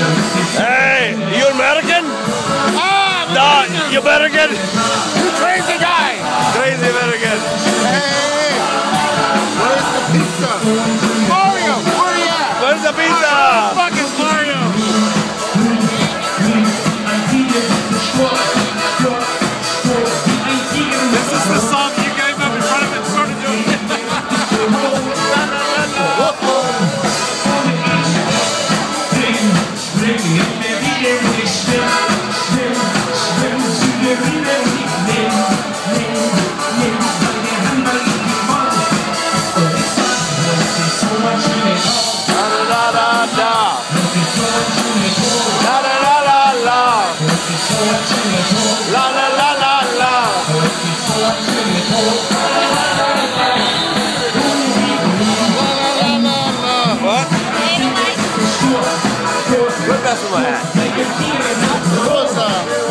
Hey, you American? No, you American? You crazy guy! Crazy American. Hey! Where's the pizza? Mario! Where are you at? Where's the pizza? Fuck is Mario? This is the song you gave up in front of it, started doing it. La la la la la. What? Put that in my hat.